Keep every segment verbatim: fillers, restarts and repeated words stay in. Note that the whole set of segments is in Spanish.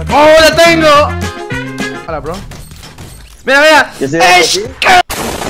¡Oh, la tengo! Hola, bro. Mira, mira. ¡Es que...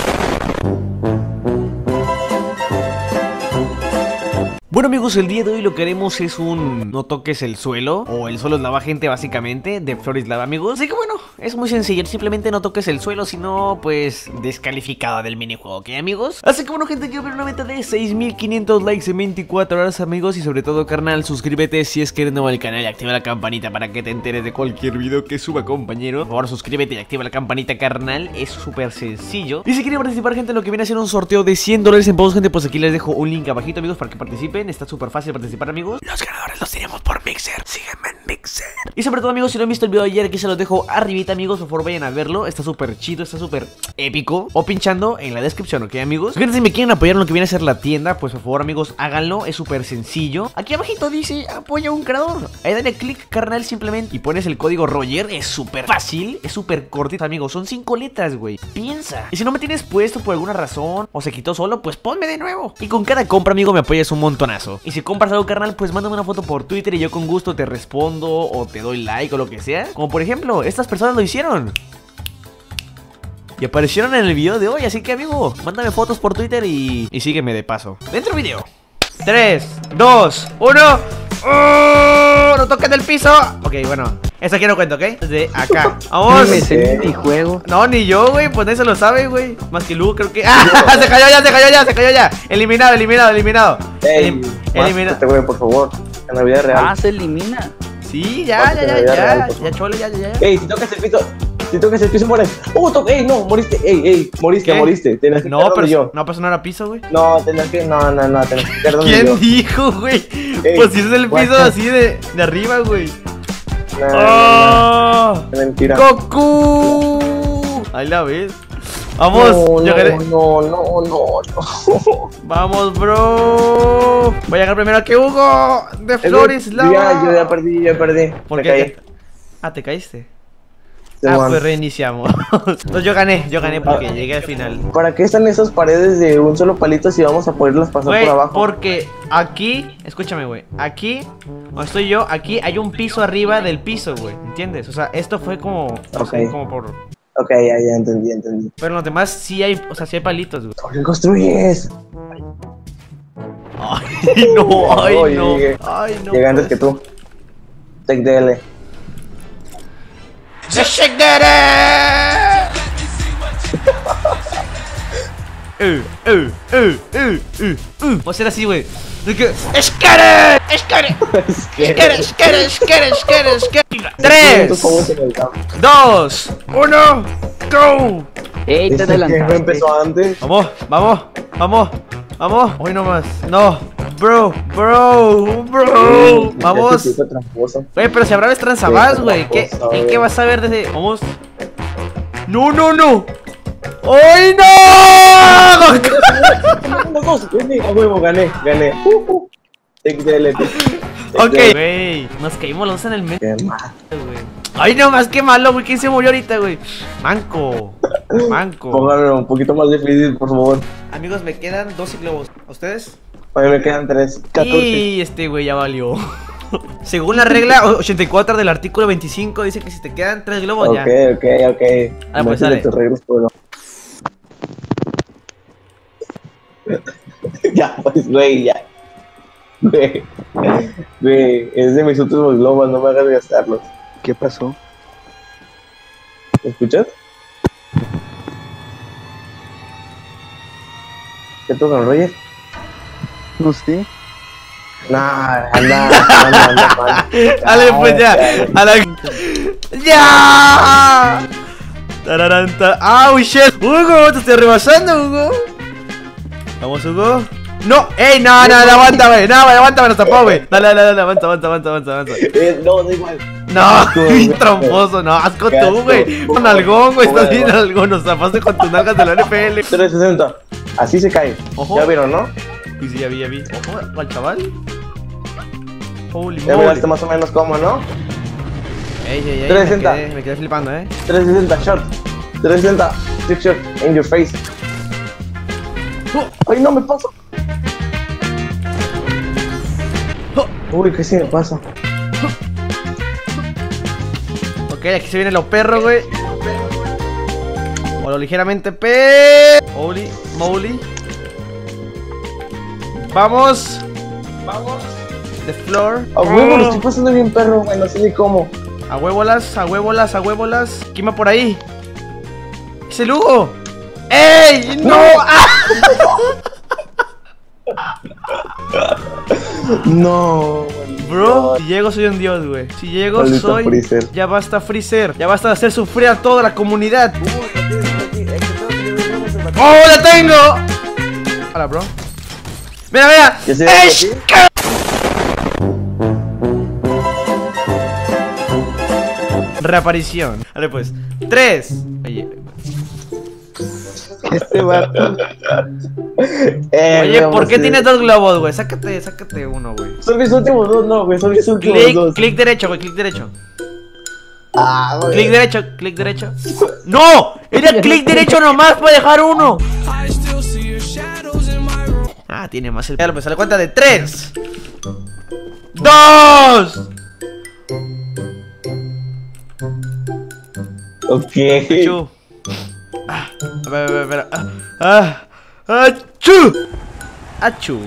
Bueno amigos, el día de hoy lo que haremos es un no toques el suelo, o el suelo es lava gente básicamente, de Floor is Lava amigos. Así que bueno, es muy sencillo, simplemente no toques el suelo, sino pues descalificada del minijuego, ¿ok amigos? Así que bueno gente, quiero ver una meta de seis mil quinientos likes en veinticuatro horas amigos. Y sobre todo carnal, suscríbete si es que eres nuevo al canal y activa la campanita para que te enteres de cualquier video que suba compañero. Por favor suscríbete y activa la campanita carnal, es súper sencillo. Y si quieren participar gente en lo que viene a ser un sorteo de cien dólares en pagos gente, pues aquí les dejo un link abajito amigos para que participen. Está súper fácil participar amigos. Los ganadores los tenemos por Mixer. Sígueme en Mixer. Y sobre todo amigos, si no han visto el video de ayer, aquí se los dejo arribita amigos. Por favor vayan a verlo. Está súper chido, está súper épico. O pinchando en la descripción, ¿ok amigos? Fíjense, si me quieren apoyar en lo que viene a ser la tienda, pues por favor amigos háganlo. Es súper sencillo. Aquí abajito dice apoya a un creador. Ahí dale clic carnal simplemente y pones el código Roger. Es súper fácil, es súper cortito amigos. Son cinco letras güey. Piensa. Y si no me tienes puesto por alguna razón o se quitó solo, pues ponme de nuevo. Y con cada compra amigo me apoyas un montonazo. Y si compras algo carnal, pues mándame una foto por Twitter y yo con gusto te respondo o te doy like o lo que sea. Como por ejemplo, estas personas lo hicieron y aparecieron en el video de hoy. Así que amigo, mándame fotos por Twitter y, y sígueme de paso. Dentro video. tres, dos, uno. ¡Oh! ¡No toquen el piso! Ok, bueno, eso aquí no cuento, ¿ok? Desde acá. Vamos. No me sé ni juego. No, ni yo, güey, pues eso lo sabe, güey. Más que Lu, creo que... ¡Ah! Se cayó ya, se cayó ya, se cayó ya. Eliminado, eliminado, eliminado. Ey, Elim eliminado. Este güey, por favor. En la vida real. Ah, se elimina. Sí, ya, ya, ya, ya. Ya, chole, ya, ya, ya. Ey, si tocas el piso, si tocas el piso mueres. ¡Uh, toca! ¡Ey, no! Moriste. ¡Ey, ey! Moriste, ¿Qué? moriste. Tenías que No, quedar pero donde yo. no, pues no era piso, güey. No, tenías que... No, no, no, tenías que quedar donde ¿Quién yo. dijo, güey? Ey, Pues si es el piso guacha. así de, de arriba, güey. No, no, ¡Oh! no, mentira. ¡Goku! Ahí la ves. Vamos, no, yo gané. no, no, no, no. Vamos, bro. Voy a llegar primero que Hugo de Floor is Lava. Ya, yo ya perdí, yo ya perdí. ¿Por Me qué? caí. Ah, ¿te caíste? Se Ah, van. pues reiniciamos. Entonces yo gané, yo gané porque Ah. llegué al final. ¿Para qué están esas paredes de un solo palito si vamos a poderlas pasar Güey, por abajo? porque aquí, escúchame, güey. Aquí, donde estoy yo, aquí hay un piso arriba del piso, güey. ¿Entiendes? O sea, esto fue como, no sé, Ok. como por... Ok, ya, ya entendí, entendí. Pero en los demás sí hay, o sea, sí hay palitos, güey. ¿Por qué construyes? Ay, no, ay, No, no. llegué. Ay, no. Llegué antes que pues. tú. Take D L. ¡Se shake that Uh, uh, uh, uh, uh, uh. O sea, así, güey. ¡Escare! ¡Escare! ¡Escare! ¡Escare! ¡Escare! ¡Escare! ¡Escare! ¡Tres! ¡Dos! ¡Uno! ¡Go! Ey, te Este adelantaste. tiempo empezó antes. Vamos, vamos, vamos, vamos. Hoy nomás. No. Bro, bro, bro. Vamos. Este tipo tramposo. Güey, pero si habrá transamás, güey. ¿Qué, tramposo, ¿qué, güey. ¿Qué vas a ver desde...? Vamos. No, no, no. ¡Ay, no! Los dos, gané, a huevo, gané, gané. Uh, uh. Take D L. Ok. Güey, nos caímos los dos en el medio, Qué mal. güey. Ay, no más, qué malo, güey. ¿Quién se murió ahorita, güey? Manco. Manco. Pónganlo un poquito más difícil, por favor. Amigos, me quedan doce globos. ¿A ustedes? A mí me quedan tres. catorce. Y este güey ya valió. Según la regla ochenta y cuatro del artículo veinticinco, dice que si te quedan tres globos Ok, ya. ok, ok. Ah, pues No sé de dale. tus reglas, pero... Ya, pues, güey, ya. Güey, güey, es de mis últimos globos, no me hagas gastarlos. ¿Qué pasó? ¿Me escuchas? ¿Qué toca, Roger? No sé. Nah, anda, anda, anda, anda. Dale, pues ya. A la... ¡Ya! Tararanta. ¡Ah, uy, shit! ¡Hugo! ¡Te estoy rebasando, Hugo! Vamos, Hugo. ¡No! ¡Ey! No, no, no, aguanta, güey. No, güey, aguanta, me nos tapó, güey. Dale, dale, dale, aguanta, aguanta, aguanta, aguanta, aguanta. Eh, no, da igual. No, Asco, güey. tramposo, no, asco Qué tú, asco. güey. Con algón, güey, estás Joder, bien güey. algón. Nos tapaste con tus nalgas de la N F L. trescientos sesenta. Así se cae. Ojo. ¿Ya vieron, no? Y sí, ya vi, ya vi. Ojo al chaval. Holy Ya moly. miraste más o menos cómo, ¿no? Ey, ey, ey, me trescientos sesenta. quedé, me quedé flipando, eh. trescientos sesenta, short. trescientos sesenta, six shot, in your face. Oh, Ay, no me paso. oh. Uy, ¿qué se me pasa? Ok, aquí se viene lo perro, güey. O lo ligeramente pe... Holy moly. Vamos. Vamos. The floor. A huevo, lo estoy pasando bien perro, güey, no sé ni cómo. A huevolas, a huevolas, a huevolas. ¿Quién va por ahí? ¡Es el Hugo! ¡Ey! ¡No! ¡Ah! No, Bro, si llego soy un dios, güey. Si llego Maldito soy... Freezer. Ya basta Freezer. Ya basta de hacer sufrir a toda la comunidad. ¡Oh, la tengo! Hola, bro. Mira, mira. ¿Qué se ¡Ey! llama ca- Reaparición. Vale, pues. Tres. Oye, Este vato. Eh, Oye, vamos ¿por qué a- tienes dos globos, güey? Sácate, sácate uno, güey. Son mis últimos dos, no, güey, son mis últimos Clic, dos. clic derecho, güey, clic derecho. Ah, güey. Clic derecho, clic derecho. ¡No! Era clic derecho nomás para dejar uno. Ah, tiene más el... Ya lo pues a la cuenta de tres. Dos. Ok. Chu. Ah, a ver, a ver, a ver. Ah, ah, achú. Achú.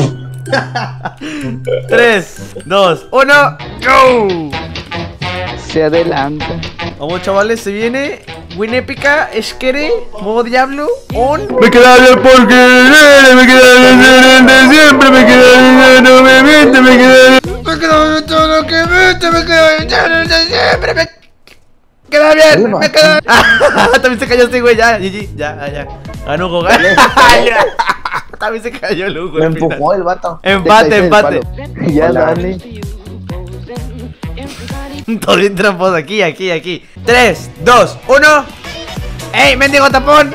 Tres, dos, uno, go. Se adelanta. Vamos, chavales, se viene win épica, esquere, modo diablo, on. Me queda bien porque me queda bien de siempre, me queda bien, no me miente, me queda bien. Me queda bien todo lo que miente, me queda bien de siempre, me queda bien, me queda bien. También se cayó este güey, ya, G G, ya, ya. Ganó Hugo, gana. También se cayó el Hugo. Me al final. empujó el vato. Empate, Te caíste del empate. palo. Ya, Hola. dale. Todo bien tramposo, aquí, aquí, aquí. tres, dos, uno. ¡Ey, mendigo tapón!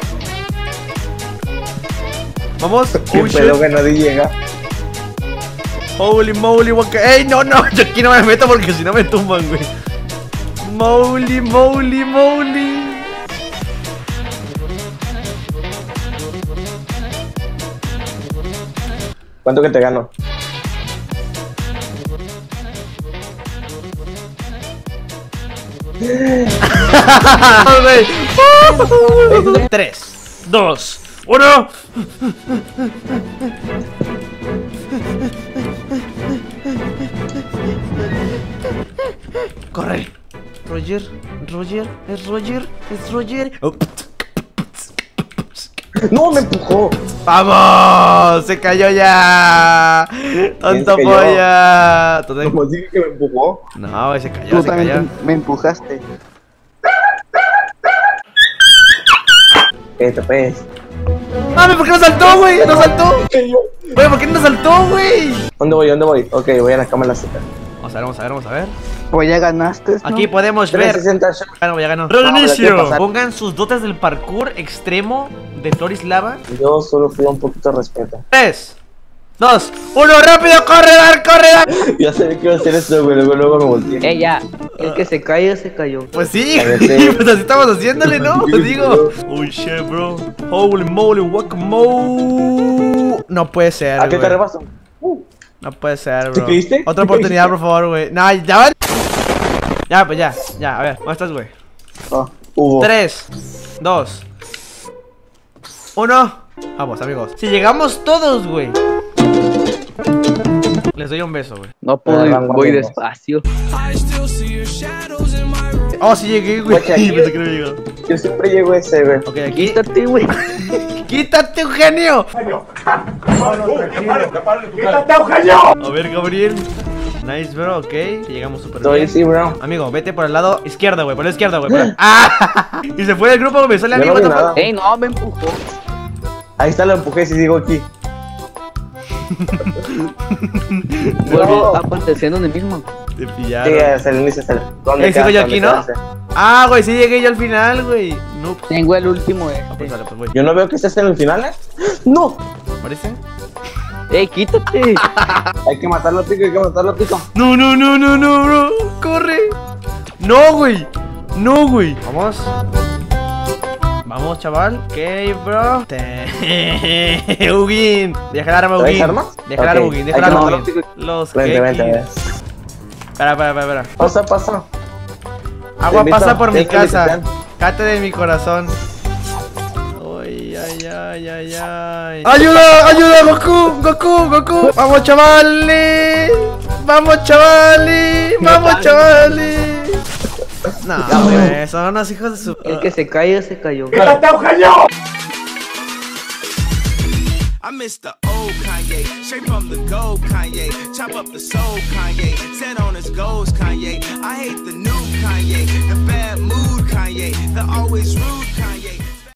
Vamos. Qué Oh, pedo shit. que nadie llega. Holy moly, guaca. ¡Ey, no, no! Yo aquí no me meto porque si no me tumban, güey. Moly, moly, moly. ¿Cuánto que te gano? güey. tres, dos, uno. Corre. Roger, Roger, es Roger, es Roger. Oh. ¡No, me empujó! ¡Vamos! ¡Se cayó ya! ¡Tonto se cayó? polla! Entonces- Como dije que me empujó. No, güey, se cayó, Tú se cayó. también me empujaste. ¿Qué te pues? ¡Mami, por qué no saltó, güey! ¡No saltó! Güey, ¿por qué no saltó, güey? ¿Dónde voy? ¿Dónde voy? Ok, voy a la cama en la Z. Vamos a ver, vamos a ver, vamos a ver. Pues ya ganaste, ¿no? Aquí podemos ver. trescientos sesenta shots. Ah, no, ya ganó. No, me la quiero Reinicio. pasar. Pongan sus dotes del parkour extremo de Floris Lava. Yo solo pido un poquito de respeto. tres, dos, uno, rápido, corre, dar, corre, dar. Ya sabía que iba a hacer esto, güey. Luego, luego me volteé. Eh, ya. El que se cayó, se cayó. Pues sí, Cállate. pues así estamos haciéndole, ¿no? Te digo. Uy, shit, bro. Holy moly, guacamole. No puede ser, ¿A qué te güey. rebaso? Uh, No puede ser, ¿Te bro. caíste? Otra ¿Te oportunidad, caíste? por favor, güey. No, ya van. Ya, pues ya, ya, a ver, ¿cómo estás, güey? ah, Hugo. tres, dos, uno. Vamos, amigos. Si llegamos todos, güey. Les doy un beso, güey. No puedo, Ah, ir, vamos, voy vamos. despacio. Oh, sí llegué, güey. Guacha, aquí- Pensé que no llegó. Yo siempre llego a ese, güey. Ok, aquí. Quítate, güey. ¡Quítate, Eugenio! A ver, Gabriel. Nice, bro, ok. Llegamos súper Estoy bien. sí, bro. Amigo, vete por el lado izquierdo, güey. Por la izquierda, güey. por la- ¡Ah! Y se fue del grupo, me sale Yo amigo. no vi what the nada. fuck? Ey, no, me empujó. Ahí está, lo empujé, si sigo aquí. Vuelve apareciendo en el mismo. Te Sí, pillaron. es el inicio, es el. ¿Dónde Eh, sigo quedaste? yo ¿Dónde aquí, ¿no? quedaste? Ah, güey, sí llegué yo al final, güey. No. Tengo el último, eh. Ah, pues dale, pues voy. Yo no veo que estés en el final, ¿eh? ¡No! ¿Parece? Ey, quítate. Hay que matarlo, pico, hay que matarlo, pico. No, no, no, no, no, bro. Corre. No, güey. No, güey. Vamos. Vamos, chaval. Ok, bro. Te- Hugin. Deja el arma, ¿Traes Hugin. armas? Deja el Ok. arma, Hugin. Deja el Hay que arma, matarlo, Hugin. pico. Los Vente, vente, kekis. vente. Espera, espera, espera, espera. Pasa, pasa. Agua invito, pasa por mi ¿quieres que casa. te Cate de mi corazón. Ay, ay, ay, ay, ay. ¡Ayuda! ¡Ayuda, Goku! ¡Goku! ¡Goku! ¡Vamos, chavales! ¡Vamos, chavales! ¡Vamos, chavales! No, güey, son unos hijos de su... El que se caiga, se cayó. I miss the old Kanye, straight from the gold Kanye. Chop up the soul Kanye, set on his goals Kanye. I hate the new Kanye, the bad mood Kanye, the always rude Kanye.